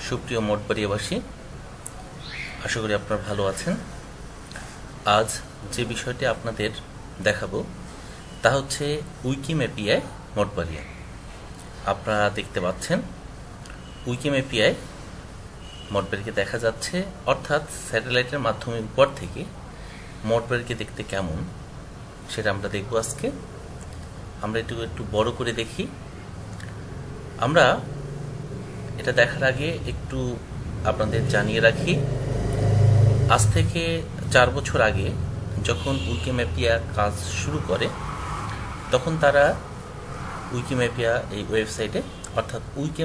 সুপ্রিয় মঠবাড়িয়াবাসী, আশা করি আপনারা ভালো আছেন। আজ যে বিষয়টি আপনাদের দেখাবো তা হচ্ছে উইকিম্যাপিয়ায় মঠবাড়িয়া। আপনারা দেখতে পাচ্ছেন উইকিম্যাপিয়ায় মঠবাড়িকে দেখা যাচ্ছে, অর্থাৎ স্যাটেলাইটের মাধ্যমে উপর থেকে মঠবাড়িকে দেখতে কেমন সেটা আমরা দেখব আজকে। আমরা একটু বড় করে দেখি। আমরা এটা দেখার আগে একটু আপনাদের জানিয়ে রাখি, আজ থেকে 4 বছর আগে যখন উইকিম্যাপিয়া কাজ শুরু করে তখন তারা উইকিম্যাপিয়া এই ওয়েবসাইটে অর্থাৎ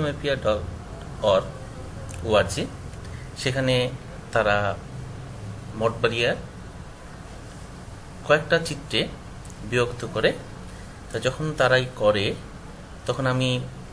wikimedia.org সেখানে তারা মঠবাড়িয়ার কয়েকটা চিত্রে বিভক্ত করে। তা যখন তারাই করে তখন আমি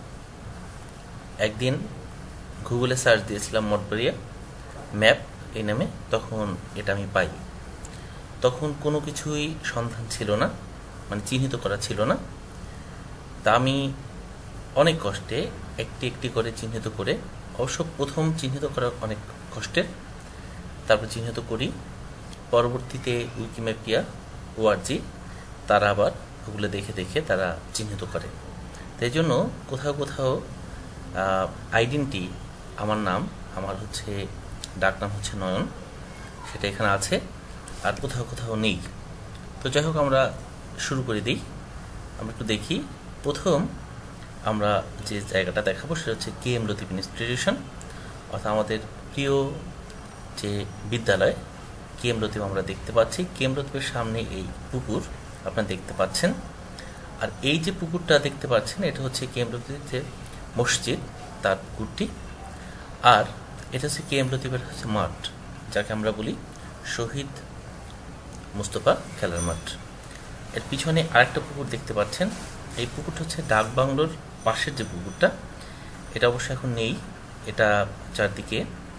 একদিন গুগলে সার্চ দিয়েছিলাম মঠবাড়িয়া ম্যাপ এই নামে, তখন এটা আমি পাই। তখন কোনো কিছুই সন্ধান ছিল না, মানে চিহ্নিত করা ছিল না। তা আমি অনেক কষ্টে একটি একটি করে চিহ্নিত করে, অবশ্য প্রথম চিহ্নিত করা অনেক কষ্টের, তারপর চিহ্নিত করি। পরবর্তীতে উইকিম্যাপিয়া ওআরজি তারা আবার ওগুলো দেখে দেখে তারা চিহ্নিত করে। তাই জন্য কোথাও কোথাও আইডেন্টি আমার হচ্ছে ডাক নাম হচ্ছে নয়ন, সেটা এখানে আছে, আর কোথাও কোথাও নেই। তো যাই হোক, আমরা শুরু করে দিই। আমরা একটু দেখি। প্রথম আমরা যে জায়গাটা দেখাবো সেটা হচ্ছে KM লতিফ ইনস্টিটিউশন, অর্থাৎ আমাদের প্রিয় যে বিদ্যালয় KM লতিফ আমরা দেখতে পাচ্ছি। KM লতিফের সামনে এই পুকুর আপনারা দেখতে পাচ্ছেন, আর এই যে পুকুরটা দেখতে পাচ্ছেন এটা হচ্ছে KM লতিফের যে মসজিদ তার পুকুরটি, আর এটা হচ্ছে KM লতিফের হচ্ছে মাঠ, যাকে আমরা বলি শহীদ মুস্তফা খেলার মাঠ। এর পিছনে আরেকটা পুকুর দেখতে পাচ্ছেন। এই পুকুরটা হচ্ছে ডাক বাংলোর পাশের যে পুকুরটা, এটা অবশ্য এখন নেই। এটা চারদিকে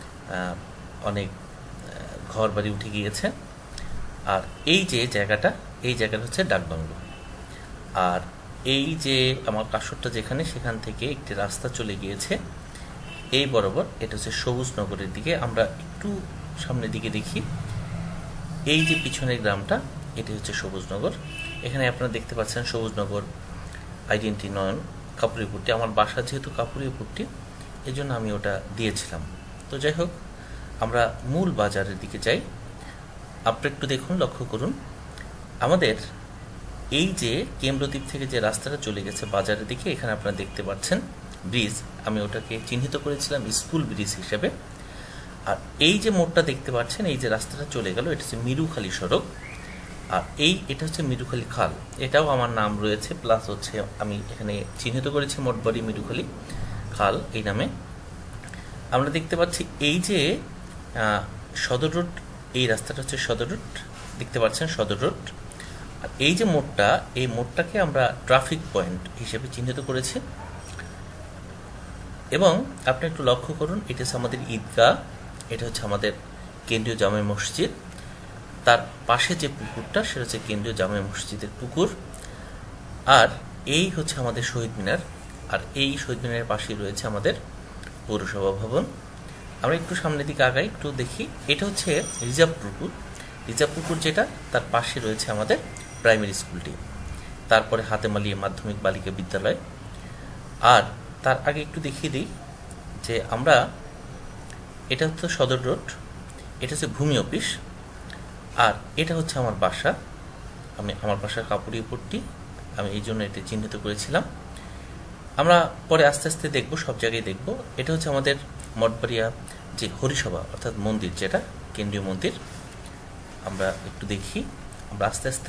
অনেক ঘর বাড়ি উঠে গিয়েছে। আর এই যে জায়গাটা, এই জায়গাটা হচ্ছে ডাক বাংলো। আর এই যে আমার কাসরটা যেখানে, সেখান থেকে একটি রাস্তা চলে গিয়েছে এই বরাবর, এটা হচ্ছে সবুজ নগরের দিকে। আমরা একটু সামনের দিকে দেখি, এই যে পিছনের গ্রামটা এটি হচ্ছে সবুজনগর। এখানে আপনারা দেখতে পাচ্ছেন সবুজনগর আইডেন্টি নয়ন কাপুরিপুরটি। আমার বাসা যেহেতু কাপুরিপুরটি, এই জন্য আমি ওটা দিয়েছিলাম। তো যাই হোক, আমরা মূল বাজারের দিকে যাই। আপনারা একটু দেখুন, লক্ষ্য করুন, আমাদের এই যে KM লতিফ থেকে যে রাস্তাটা চলে গেছে বাজারের দিকে, এখানে আপনারা দেখতে পাচ্ছেন ব্রিজ। আমি ওটাকে চিহ্নিত করেছিলাম স্কুল ব্রিজ হিসেবে। আর এই যে মোড়টা দেখতে পাচ্ছেন, এই যে রাস্তাটা চলে গেল, এটা হচ্ছে মিরুখালী সড়ক। আর এটা হচ্ছে মিরুখালী খাল, এটাও আমার নাম রয়েছে, প্লাস হচ্ছে আমি এখানে চিহ্নিত করেছি মঠবাড়ি মিরুখালী খাল এই নামে। আমরা দেখতে পাচ্ছি এই যে সদর রোড, এই রাস্তাটা হচ্ছে সদর রোড, দেখতে পাচ্ছেন সদর রোড। আর এই যে মোড়টা, এই মোড়টাকে আমরা ট্রাফিক পয়েন্ট হিসেবে চিহ্নিত করেছি। এবং আপনি একটু লক্ষ্য করুন, এটা হচ্ছে আমাদের ঈদগাহ, এটা হচ্ছে আমাদের কেন্দ্রীয় জামে মসজিদ। তার পাশে যে পুকুরটা সেটা হচ্ছে কেন্দ্রীয় জামে মসজিদের পুকুর। আর এই হচ্ছে আমাদের শহীদ মিনার, আর এই শহীদ মিনারের পাশেই রয়েছে আমাদের পৌরসভা ভবন। আমরা একটু সামনের দিকে আগাই, একটু দেখি। এটা হচ্ছে রিজার্ভ পুকুর যেটা, তার পাশে রয়েছে আমাদের প্রাইমারি স্কুলটি, তারপরে হাতেম আলী মাধ্যমিক বালিকা বিদ্যালয়। আর তার আগে একটু দেখিয়ে দিই যে আমরা, এটা হচ্ছে সদর রোড, এটা হচ্ছে ভূমি অফিস, আর এটা হচ্ছে আমার বাসা। আমার বাসার কাপুরিপুরটি আমি এই জন্য এটা চিহ্নিত করেছিলাম। আমরা পরে আস্তে আস্তে দেখব, সব জায়গায় দেখব। এটা হচ্ছে আমাদের মঠবাড়িয়া যে হরিসভা অর্থাৎ মন্দির, যেটা কেন্দ্রীয় মন্দির। আমরা একটু দেখি, আমরা আস্তে আস্তে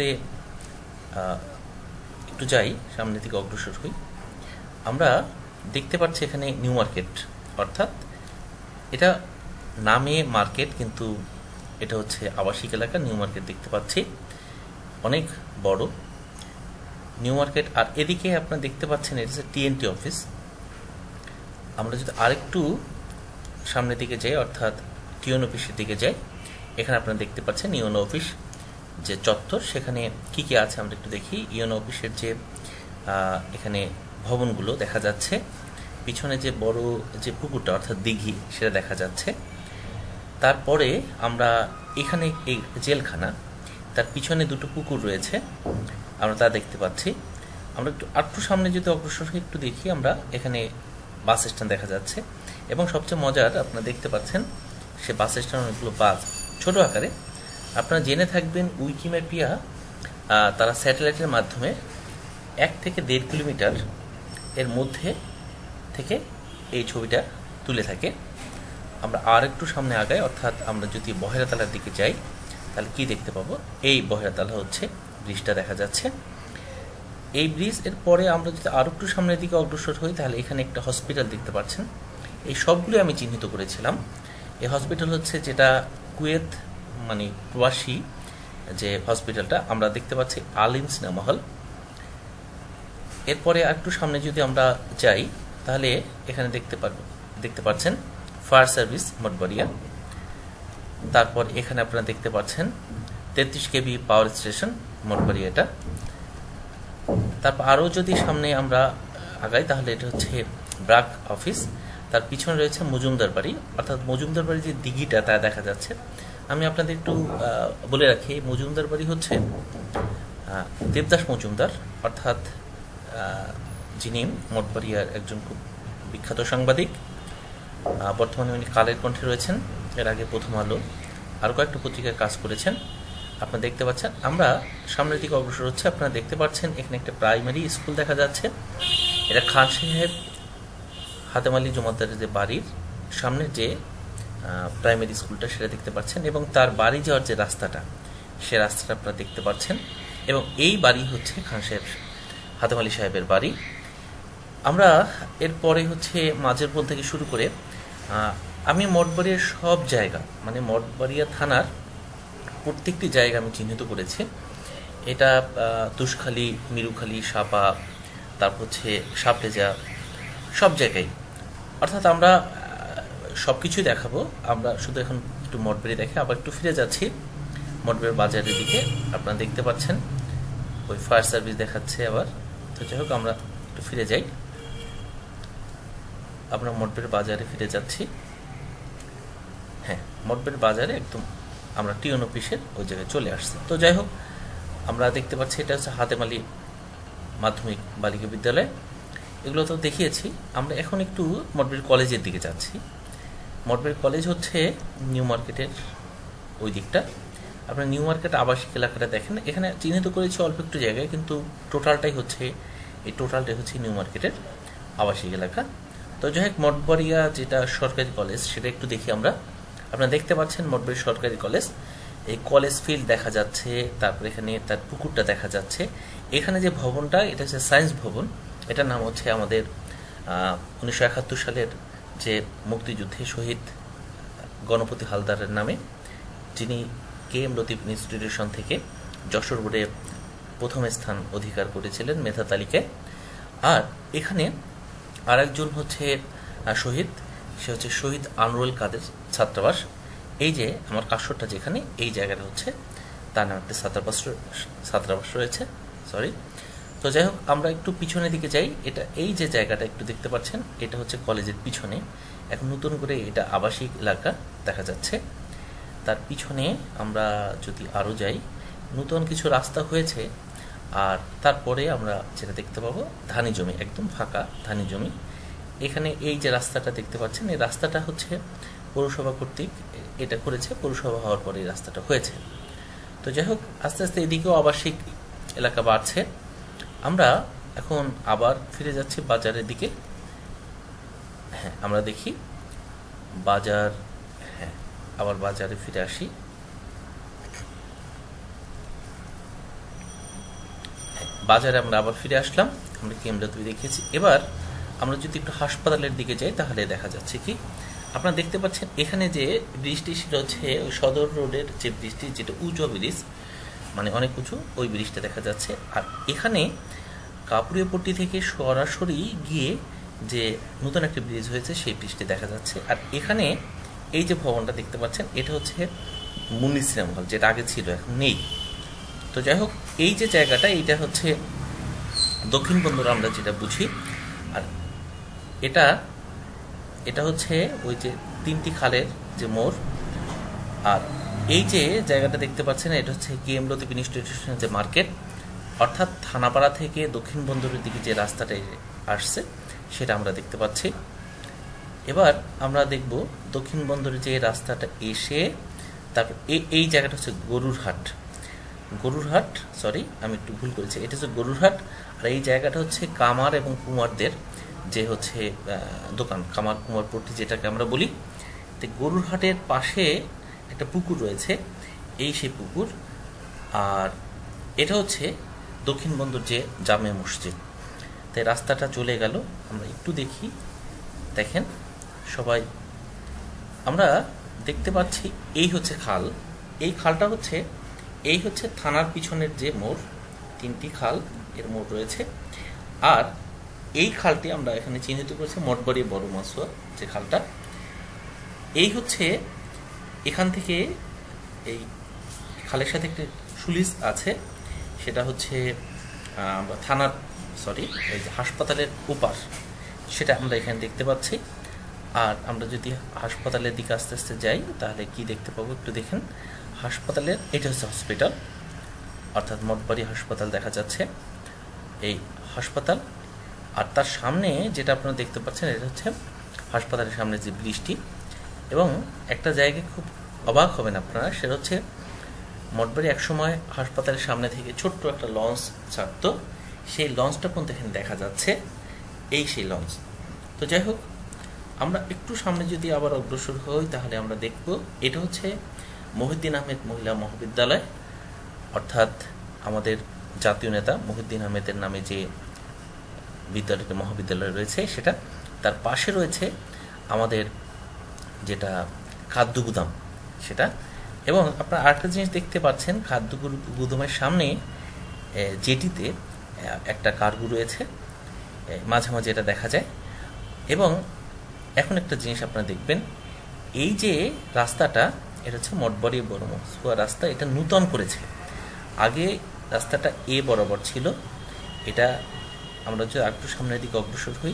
একটু যাই, সামনের দিকে অগ্রসর হই। আমরা দেখতে পাচ্ছি এখানে নিউ মার্কেট, অর্থাৎ এটা নামে মার্কেট কিন্তু এটা হচ্ছে আবাসিক এলাকা। নিউ মার্কেট দেখতে পাচ্ছি, অনেক বড় নিউ মার্কেট। আর এদিকে আপনারা দেখতে পাচ্ছেন এটা হচ্ছে TNT অফিস। আমরা যদি আরেকটু সামনের দিকে যাই, অর্থাৎ টিওন অফিসের দিকে যাই, এখানে আপনারা দেখতে পাচ্ছেন ইউনো অফিস যে চত্বর, সেখানে কি কি আছে আমরা একটু দেখি। ইউনো অফিসের যে এখানে ভবনগুলো দেখা যাচ্ছে, পিছনে যে বড় যে পুকুরটা অর্থাৎ দিঘি সেটা দেখা যাচ্ছে। তারপরে আমরা এখানে এই জেলখানা, তার পিছনে দুটো পুকুর রয়েছে, আমরা তা দেখতে পাচ্ছি। আমরা একটু সামনে যদি অগ্রসর হয়ে একটু দেখি, আমরা এখানে বাস স্ট্যান্ড দেখা যাচ্ছে। এবং সবচেয়ে মজার, আপনারা দেখতে পাচ্ছেন সে বাস স্ট্যান্ড অনেকগুলো বাস ছোট আকারে। আপনারা জেনে থাকবেন উইকিম্যাপিয়া তারা স্যাটেলাইটের মাধ্যমে 1 থেকে 1.5 কিলোমিটার এর মধ্যে থেকে এই ছবিটা তুলে থাকে। আমরা আর একটু সামনে আগাই, অর্থাৎ আমরা যদি বহেরাতালার দিকে যাই তাহলে কি দেখতে পাবো? এই বহেরাতালা হচ্ছে ব্রিজটা দেখা যাচ্ছে। এই ব্রিজ এর পরে আমরা যদি আরো একটু সামনের দিকে অগ্রসর হই তাহলে এখানে একটা হসপিটাল দেখতে পাচ্ছেন। এই সবগুলো আমি চিহ্নিত করেছিলাম। এই হসপিটাল হচ্ছে যেটা কুয়েত মানে প্রবাসী যে হসপিটালটা, আমরা দেখতে পাচ্ছি আলিম সিনেমা হল। এরপরে একটু সামনে যদি আমরা যাই তাহলে এখানে দেখতে পাচ্ছেন ফায়ার সার্ভিস মঠবাড়িয়া। তারপর এখানে আপনারা দেখতে পাচ্ছেন 33 কেবি পাওয়ার স্টেশন মঠবাড়িয়া এটা। তারপর আরও যদি সামনে আমরা আগাই তাহলে এটা হচ্ছে ব্রাক অফিস। তার পিছনে রয়েছে মজুমদার বাড়ি, অর্থাৎ মজুমদার বাড়ির যে দিঘিটা তা দেখা যাচ্ছে। আমি আপনাদের একটু বলে রাখি, মজুমদার বাড়ি হচ্ছে দেবদাস মজুমদার, অর্থাৎ যিনি মঠবাড়িয়ার একজন খুব বিখ্যাত সাংবাদিক। বর্তমানে উনি কালের কণ্ঠে রয়েছেন, এর আগে প্রথম আলো আরও কয়েকটা পত্রিকায় কাজ করেছেন। আপনারা দেখতে পাচ্ছেন আমরা সামনের দিকে অগ্রসর হচ্ছে। আপনারা দেখতে পাচ্ছেন এখানে একটা প্রাইমারি স্কুল দেখা যাচ্ছে। এটা খান সাহেব হাতেম আলী জমাদ্দারের যে বাড়ির সামনে যে প্রাইমারি স্কুলটা সেটা দেখতে পাচ্ছেন, এবং তার বাড়ি যাওয়ার যে রাস্তাটা সে রাস্তাটা আপনারা দেখতে পাচ্ছেন। এবং এই বাড়ি হচ্ছে খান সাহেব হাতেম আলী সাহেবের বাড়ি। আমরা এরপরে হচ্ছে মাঝের পোল থেকে শুরু করে আমি মঠবাড়িয়ার সব জায়গা মানে মঠবাড়িয়া থানার প্রত্যেকটি জায়গা আমি চিহ্নিত করেছি। এটা তুষখালী, মিরুখালী, সাপা, তারপর হচ্ছে সাপটেজা, সব জায়গায়। অর্থাৎ আমরা সব কিছুই দেখাবো। আমরা শুধু এখন একটু মঠবাড়ি দেখে আবার একটু ফিরে যাচ্ছি মঠবাড়ির বাজারের দিকে। আপনারা দেখতে পাচ্ছেন ওই ফায়ার সার্ভিস দেখাচ্ছে আবার। তো যাই হোক, আমরা একটু ফিরে যাই। আমরা মঠবাড়ির বাজারে ফিরে যাচ্ছি। হ্যাঁ, মঠবাড়ির বাজারে একদম আমরা টিউন অফিসের ওই জায়গায় চলে আসছি। তো যাই হোক, আমরা দেখতে পাচ্ছি এটা হচ্ছে হাতেম আলী মাধ্যমিক বালিকা বিদ্যালয়। এগুলো তো দেখিয়েছি। আমরা এখন একটু মঠবাড়ির কলেজের দিকে যাচ্ছি। মঠবাড়ির কলেজ হচ্ছে নিউ মার্কেটের ওই দিকটা। আপনার নিউ মার্কেট আবাসিক এলাকাটা দেখেন, এখানে চিহ্নিত করেছি অল্প একটু জায়গায়, কিন্তু টোটালটাই হচ্ছে নিউ মার্কেটের আবাসিক এলাকা। তো যাই হোক, মঠবাড়িয়া যেটা সরকারি কলেজ সেটা একটু দেখি আমরা। আপনারা দেখতে পাচ্ছেন মঠবাড়িয়া সরকারি কলেজ। এই কলেজ ফিল্ড দেখা যাচ্ছে, তারপর এখানে তার পুকুরটা দেখা যাচ্ছে। এখানে যে ভবনটা, এটা হচ্ছে সায়েন্স ভবন। এটার নাম হচ্ছে আমাদের 1971 সালের যে মুক্তিযুদ্ধে শহীদ গণপতি হালদারের নামে, যিনি KM লতিফ ইনস্টিটিউশন থেকে যশোর বোর্ডে প্রথম স্থান অধিকার করেছিলেন মেধা তালিকায়। আর এখানে আরেকজন হচ্ছে শহীদ, সে হচ্ছে শহীদ আনোয়ারুল কাদের ছাত্রাবাস। এই যে আমার কাশরটা যেখানে, এই জায়গাটা হচ্ছে তার নাম একটা ছাত্রাবাস রয়েছে, সরি। তো যাই হোক, আমরা একটু পিছনের দিকে যাই। এটা এই যে জায়গাটা একটু দেখতে পাচ্ছেন, এটা হচ্ছে কলেজের পিছনে। এখন নতুন করে এটা আবাসিক এলাকা দেখা যাচ্ছে। তার পিছনে আমরা যদি আরও যাই, নতুন কিছু রাস্তা হয়েছে। আর তারপরে আমরা যেটা দেখতে পাবো ধানি জমি, একদম ফাঁকা ধানি জমি। এখানে এই যে রাস্তাটা দেখতে পাচ্ছেন, এই রাস্তাটা হচ্ছে পৌরসভা কর্তৃক এটা করেছে, পৌরসভা হওয়ার পরে এই রাস্তাটা হয়েছে। তো যাই হোক, আস্তে আস্তে এদিকেও আবাসিক এলাকা বাড়ছে। আমরা এখন আবার ফিরে যাচ্ছি বাজারের দিকে। হ্যাঁ, আমরা দেখি বাজার। হ্যাঁ, আবার বাজারে ফিরে আসি। বাজারে আমরা আবার ফিরে আসলাম। আমরা কেমরা তুই দেখেছি। এবার আমরা যদি একটু হাসপাতালের দিকে যাই তাহলে দেখা যাচ্ছে কি, আপনারা দেখতে পাচ্ছেন এখানে যে ব্রিজটি সেটা হচ্ছে ওই সদর রোডের যে ব্রিজটি, যেটা উঁচু ব্রিজ, মানে অনেক উঁচু, ওই ব্রিজটা দেখা যাচ্ছে। আর এখানে কাপুরিয়া পট্টি থেকে সরাসরি গিয়ে যে নতুন একটা ব্রিজ হয়েছে সেই ব্রিজটি দেখা যাচ্ছে। আর এখানে এই যে ভবনটা দেখতে পাচ্ছেন, এটা হচ্ছে মুন্নি সিনেমা হল, যেটা আগে ছিল এখন নেই। তো যাই হোক, এই যে জায়গাটা, এইটা হচ্ছে দক্ষিণ বন্দর আমরা যেটা বুঝি। আর এটা এটা হচ্ছে ওই যে তিনটি খালের যে মোড়। আর এই যে জায়গাটা দেখতে পাচ্ছেন, এটা হচ্ছে কেএম লতিফ ইনস্টিটিউশনের যে মার্কেট, অর্থাৎ থানাপাড়া থেকে দক্ষিণ বন্দরের দিকে যে রাস্তাটা আসছে সেটা আমরা দেখতে পাচ্ছি। এবার আমরা দেখব দক্ষিণ বন্দরে যে রাস্তাটা এসে তারপর এই জায়গাটা হচ্ছে গরুরহাট, সরি আমি একটু ভুল করেছি, এটা হচ্ছে গরুরহাট। আর এই জায়গাটা হচ্ছে কামার এবং কুমারদের যে হচ্ছে দোকান, কামার কুমার পট্টি যেটাকে আমরা বলি। তো গরুরহাটের পাশে একটা পুকুর রয়েছে, এই সেই পুকুর। আর এটা হচ্ছে দক্ষিণ বন্দর যে জামে মসজিদ। তাই রাস্তাটা চলে গেল, আমরা একটু দেখি। দেখেন সবাই, আমরা দেখতে পাচ্ছি এই হচ্ছে খাল। এই খালটা হচ্ছে এই হচ্ছে থানার পিছনের যে মোড়, তিনটি খাল এর মোড় রয়েছে। আর এই খালটি আমরা এখানে চিহ্নিত করেছি মঠবাড়ি বড় মাছুয়া যে খালটা। এই হচ্ছে এখান থেকে এই খালের সাথে একটি সুলিস আছে, সেটা হচ্ছে থানার এই যে হাসপাতালের উপার, সেটা আমরা এখানে দেখতে পাচ্ছি। আর আমরা যদি হাসপাতালের দিকে আস্তে আস্তে যাই তাহলে কি দেখতে পাবো একটু দেখেন। হাসপাতালের এটা হচ্ছে হসপিটাল, অর্থাৎ মঠবাড়ি হাসপাতাল দেখা যাচ্ছে, এই হাসপাতাল। আর তার সামনে যেটা আপনারা দেখতে পাচ্ছেন এটা হচ্ছে হাসপাতালের সামনে যে ব্রিজটি। এবং একটা জায়গায় খুব অবাক হবেন আপনারা, সেটা হচ্ছে মঠবাড়ি একসময় হাসপাতালের সামনে থেকে ছোট্ট একটা লঞ্চ ছাড়তো, সেই লঞ্চটা পর্যন্ত এখানে দেখা যাচ্ছে, এই সেই লঞ্চ। তো যাই হোক, আমরা একটু সামনে যদি আবার অগ্রসর হই তাহলে আমরা দেখব এটা হচ্ছে মহিউদ্দিন আহমেদ মহিলা মহাবিদ্যালয়, অর্থাৎ আমাদের জাতীয় নেতা মহিউদ্দিন আহমেদের নামে যে বিদ্যালয়টা মহাবিদ্যালয় রয়েছে সেটা। তার পাশে রয়েছে আমাদের যেটা খাদ্য গুদাম সেটা। এবং আপনারা আরেকটা জিনিস দেখতে পাচ্ছেন, খাদ্য গুদামের সামনে জেটিতে একটা কার্গো রয়েছে, মাঝে মাঝে এটা দেখা যায়। এবং এখন একটা জিনিস আপনারা দেখবেন, এই যে রাস্তাটা এটা হচ্ছে মঠবাড়ি বড় মাছুয়া রাস্তা, এটা নূতন করেছে। আগে রাস্তাটা এ বরাবর ছিল, এটা আমরা যদি একটু সামনের দিকে অগ্রসর হই,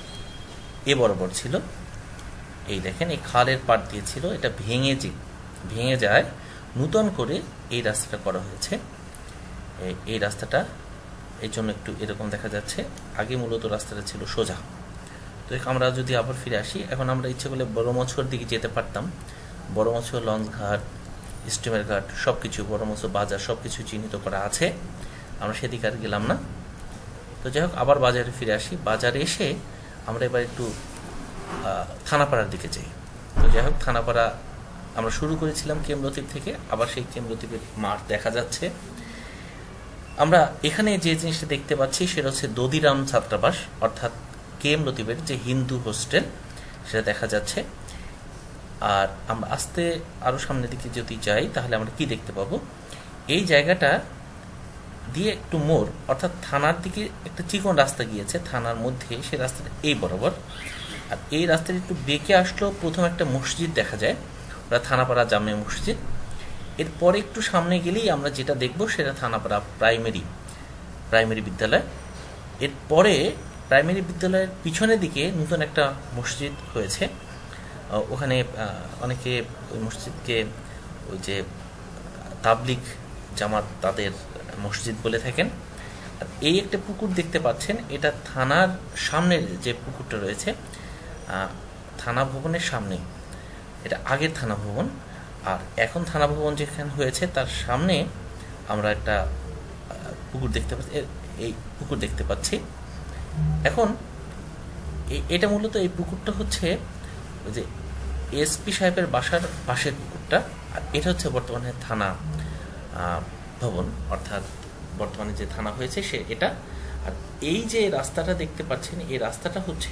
এ বরাবর ছিল। এই দেখেন এই খালের পাড় দিয়ে ছিল, এটা ভেঙে যায়, নূতন করে এই রাস্তাটা করা হয়েছে। এই রাস্তাটা এই জন্য একটু এরকম দেখা যাচ্ছে, আগে মূলত রাস্তাটা ছিল সোজা। তো আমরা যদি আবার ফিরে আসি, এখন আমরা ইচ্ছে করলে বড় মাছুয়ার দিকে যেতে পারতাম। বড় মাছুয়া লঞ্চ ঘাট, স্টিমার ঘাট সব কিছু, বড় মাছুয়া বাজার সব কিছু চিহ্নিত করা আছে, আমরা সেদিকে আর গেলাম না। তো যাই হোক, আবার বাজারে ফিরে আসি। বাজারে এসে আমরা এবার একটু থানাপাড়ার দিকে যাই। তো যাই হোক, থানাপাড়া আমরা শুরু করেছিলাম কেএম লতিফ থেকে, আবার সেই কেএম লতিফের মাঠ দেখা যাচ্ছে। আমরা এখানে যে জিনিসটা দেখতে পাচ্ছি সেটা হচ্ছে দদিরাম ছাত্রাবাস, অর্থাৎ কেএম লতিফের যে হিন্দু হোস্টেল সেটা দেখা যাচ্ছে। আর আমরা আস্তে আরও সামনের দিকে যদি যাই তাহলে আমরা কি দেখতে পাবো, এই জায়গাটা দিয়ে একটু মোড়, অর্থাৎ থানার দিকে একটা চিকন রাস্তা গিয়েছে থানার মধ্যে, সেই রাস্তাটা এই বরাবর। আর এই রাস্তাটা একটু বেঁকে আসলেও প্রথম একটা মসজিদ দেখা যায়, ওটা থানাপাড়া জামে মসজিদ। এরপরে একটু সামনে গেলেই আমরা যেটা দেখব সেটা থানাপাড়া প্রাইমারি বিদ্যালয়। এরপরে প্রাইমারি বিদ্যালয়ের পিছনের দিকে নতুন একটা মসজিদ হয়েছে, ওখানে অনেকে ওই মসজিদকে ওই যে তাবলিগ জামাত তাদের মসজিদ বলে থাকেন। আর এই একটা পুকুর দেখতে পাচ্ছেন, এটা থানার সামনের যে পুকুরটা রয়েছে, থানা ভবনের সামনে, এটা আগের থানা ভবন। আর এখন থানা ভবন যেখানে হয়েছে তার সামনে আমরা একটা পুকুর দেখতে পাচ্ছি, এই পুকুর দেখতে পাচ্ছি। এখন এটা মূলত এই পুকুরটা হচ্ছে ওই যে এসপি সাহেবের বাসার পাশের পুকুরটা। আর এটা হচ্ছে বর্তমানে থানা ভবন, অর্থাৎ বর্তমানে যে থানা হয়েছে সে এটা। আর এই যে রাস্তাটা দেখতে পাচ্ছেন, এই রাস্তাটা হচ্ছে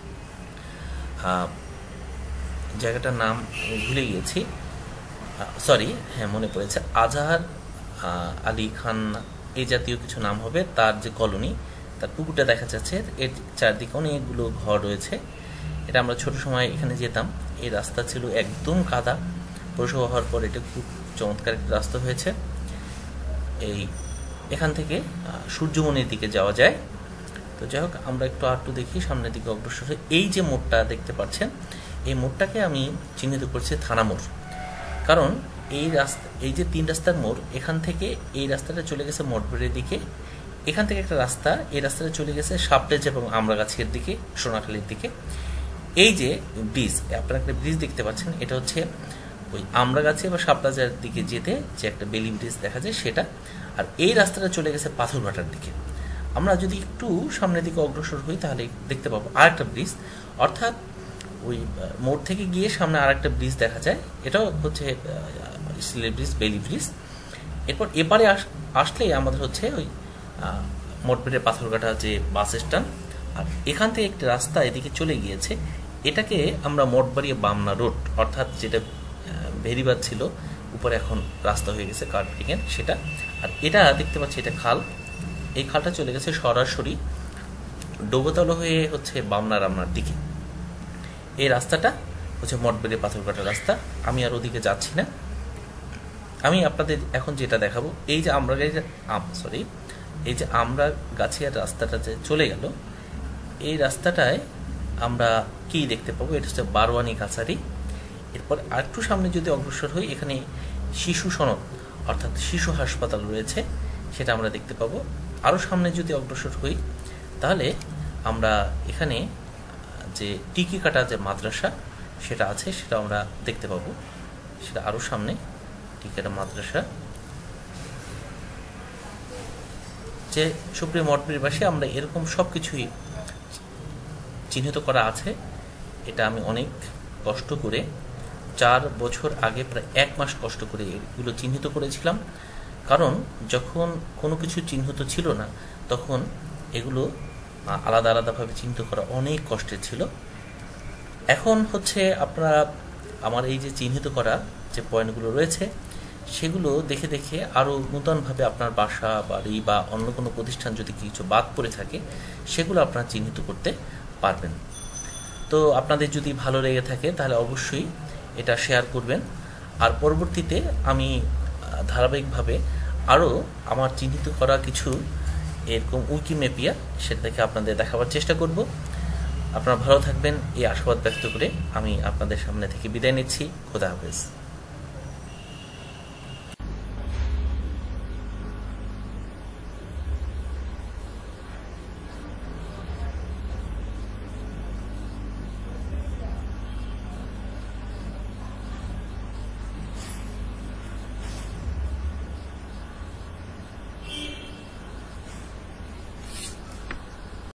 জায়গাটার নাম ভুলে গিয়েছি, সরি, হ্যাঁ মনে পড়েছে, আজহার আলী খান এই জাতীয় কিছু নাম হবে তার যে কলোনি, তার পুকুরটা দেখা যাচ্ছে। এর চারদিকে অনেকগুলো ঘর রয়েছে। এটা আমরা ছোট সময় এখানে যেতাম, এই রাস্তা ছিল একদম কাদা, পৌরসভা হওয়ার পর এটা খুব চমৎকার একটা রাস্তা হয়েছে। এখান থেকে সূর্যমণির দিকে যাওয়া যায়। তো যাই হোক, আমরা একটু দেখি সামনের দিকে অগ্রসর হয়ে। এই যে মোড়টা দেখতে পাচ্ছেন, এই মোড়টাকে আমি চিহ্নিত করছি থানা মোড়। কারণ এই যে 3 রাস্তার মোড়, এখান থেকে এই রাস্তাটা চলে গেছে মঠবাড়ির দিকে, এখান থেকে একটা রাস্তা, এই রাস্তাটা চলে গেছে সাপটেজ এবং আমরাগাছির দিকে, সোনাখালীর দিকে। এই যে ব্রিজ, আপনারা একটা ব্রিজ দেখতে পাচ্ছেন, এটা হচ্ছে ওই আমরাগাছি বা সাপটাজার দিকে যেতে যে একটা বেলি ব্রিজ দেখা যায় সেটা। আর এই রাস্তাটা চলে গেছে পাথরঘাটার দিকে। আমরা যদি একটু সামনের দিকে অগ্রসর হই তাহলে দেখতে পাবো আরেকটা ব্রিজ, অর্থাৎ ওই মোড় থেকে গিয়ে সামনে আরেকটা ব্রিজ দেখা যায়, এটাও হচ্ছে স্টিলের ব্রিজ, বেলি ব্রিজ। এরপর এপারে আসলেই আমাদের হচ্ছে ওই মঠবাড়িয়া পাথরঘাটা যে বাস স্ট্যান্ড। আর এখান থেকে একটি রাস্তা এদিকে চলে গিয়েছে, এটাকে আমরা মঠবাড়িয়া বামনা রোড, অর্থাৎ যেটা ভেরিবাদ ছিল উপরে এখন রাস্তা হয়ে গেছে কার্পেটিংয়ের সেটা। আর এটা দেখতে পাচ্ছি এটা খাল, এই খালটা চলে গেছে সরাসরি ডোবতলা হয়ে হচ্ছে বামনা রামনার দিকে। এই রাস্তাটা হচ্ছে মঠবাড়িয়া পাথরঘাটা রাস্তা। আমি আর ওদিকে যাচ্ছি না, আমি আপনাদের এখন যেটা দেখাবো, এই যে আমরা গাছিয়ার রাস্তাটা যে চলে গেল, এই রাস্তাটায় আমরা কি দেখতে পাবো, এটা হচ্ছে বারোয়ানি কাছারি। এরপর আরেকটু সামনে যদি অগ্রসর হই, এখানে শিশু সনদ অর্থাৎ শিশু হাসপাতাল রয়েছে, সেটা আমরা দেখতে পাবো। আরও সামনে যদি অগ্রসর হই তাহলে আমরা এখানে যে টিকি কাটা যে মাদ্রাসা সেটা আছে, সেটা আমরা দেখতে পাবো। সেটা আরও সামনে টিকি কাটা মাদ্রাসা। যে সুপ্রিয় মঠবাড়িবাসী, আমরা এরকম সব কিছুই চিহ্নিত করা আছে। এটা আমি অনেক কষ্ট করে 4 বছর আগে প্রায় 1 মাস কষ্ট করে এগুলো চিহ্নিত করেছিলাম। কারণ যখন কোনো কিছু চিহ্নিত ছিল না তখন এগুলো আলাদা আলাদাভাবে চিহ্নিত করা অনেক কষ্টের ছিল। এখন হচ্ছে আপনারা আমার এই যে চিহ্নিত করা যে পয়েন্টগুলো রয়েছে সেগুলো দেখে দেখে আরও নূতনভাবে আপনার বাসা, বাড়ি বা অন্য কোনো প্রতিষ্ঠান যদি কিছু বাদ পড়ে থাকে সেগুলো আপনারা চিহ্নিত করতে পারবেন। তো আপনাদের যদি ভালো লেগে থাকে তাহলে অবশ্যই এটা শেয়ার করবেন। আর পরবর্তীতে আমি ধারাবাহিকভাবে আরও আমার চিহ্নিত করা কিছু এরকম উইকিমেপিয়া সেটা থেকে আপনাদের দেখাবার চেষ্টা করব। আপনারা ভালো থাকবেন এই আশাবাদ ব্যক্ত করে আমি আপনাদের সামনে থেকে বিদায় নিচ্ছি। খোদা হাফেজ।